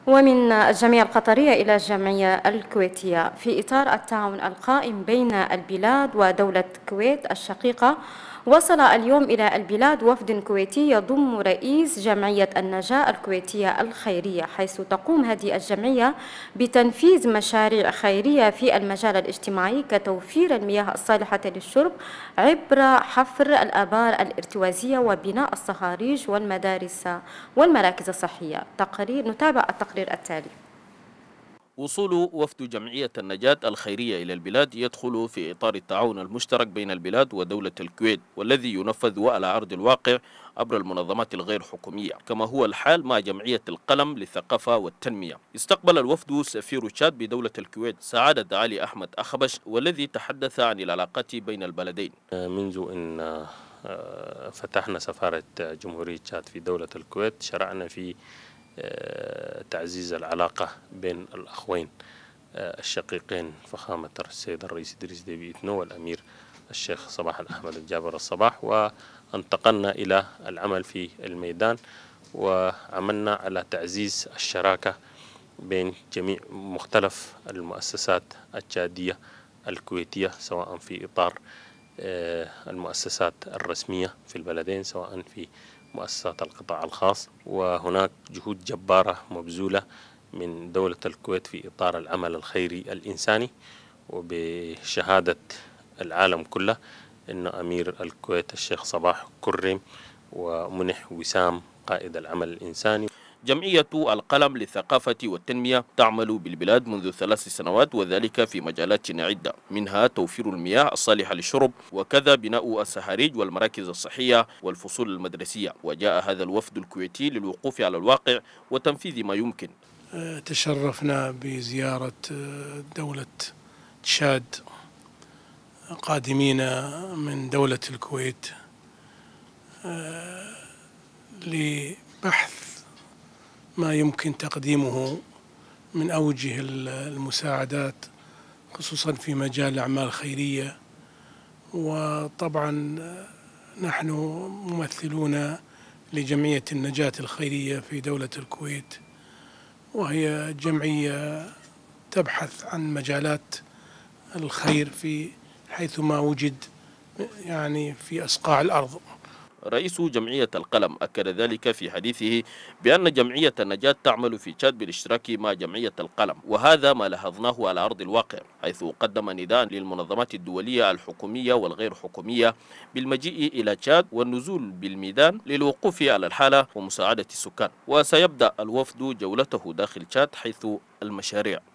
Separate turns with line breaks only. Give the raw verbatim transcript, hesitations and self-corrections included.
ومن الجمعية القطرية إلى الجمعية الكويتية، في إطار التعاون القائم بين البلاد ودولة الكويت الشقيقة، وصل اليوم إلى البلاد وفد كويتي يضم رئيس جمعية النجاة الكويتية الخيرية، حيث تقوم هذه الجمعية بتنفيذ مشاريع خيرية في المجال الاجتماعي كتوفير المياه الصالحة للشرب عبر حفر الآبار الارتوازية وبناء الصهاريج والمدارس والمراكز الصحية. تقرير نتابع التقرير التالي.
وصول وفد جمعية النجاة الخيرية إلى البلاد يدخل في إطار التعاون المشترك بين البلاد ودولة الكويت، والذي ينفذ على أرض الواقع عبر المنظمات الغير حكومية، كما هو الحال مع جمعية القلم للثقافة والتنمية. استقبل الوفد سفير تشاد بدولة الكويت سعادة علي أحمد أخبش، والذي تحدث عن العلاقات بين البلدين.
منذ أن فتحنا سفارة جمهورية تشاد في دولة الكويت شرعنا في تعزيز العلاقة بين الأخوين الشقيقين فخامة السيد الرئيس إدريس ديبي إتنو والأمير الشيخ صباح الأحمد الجابر الصباح، وانتقلنا إلى العمل في الميدان وعملنا على تعزيز الشراكة بين جميع مختلف المؤسسات التشادية الكويتية، سواء في إطار المؤسسات الرسمية في البلدين سواء في مؤسسات القطاع الخاص. وهناك جهود جبارة مبذولة من دولة الكويت في إطار العمل الخيري الإنساني، وبشهادة العالم كله أن أمير الكويت الشيخ صباح كرم ومنح وسام قائد العمل الإنساني.
جمعية القلم للثقافة والتنمية تعمل بالبلاد منذ ثلاث سنوات، وذلك في مجالات عدة، منها توفير المياه الصالحة للشرب، وكذا بناء الصهاريج والمراكز الصحية والفصول المدرسية. وجاء هذا الوفد الكويتي للوقوف على الواقع وتنفيذ ما يمكن.
تشرفنا بزيارة دولة تشاد قادمين من دولة الكويت لبحث ما يمكن تقديمه من أوجه المساعدات، خصوصا في مجال الأعمال الخيرية. وطبعا نحن ممثلون لجمعية النجاة الخيرية في دولة الكويت، وهي جمعية تبحث عن مجالات الخير في حيثما وجد يعني في أصقاع الأرض.
رئيس جمعية القلم أكد ذلك في حديثه بأن جمعية النجاة تعمل في تشاد بالاشتراك مع جمعية القلم، وهذا ما لاحظناه على أرض الواقع، حيث قدم نداء للمنظمات الدولية الحكومية والغير حكومية بالمجيء إلى تشاد والنزول بالميدان للوقوف على الحالة ومساعدة السكان. وسيبدأ الوفد جولته داخل تشاد حيث المشاريع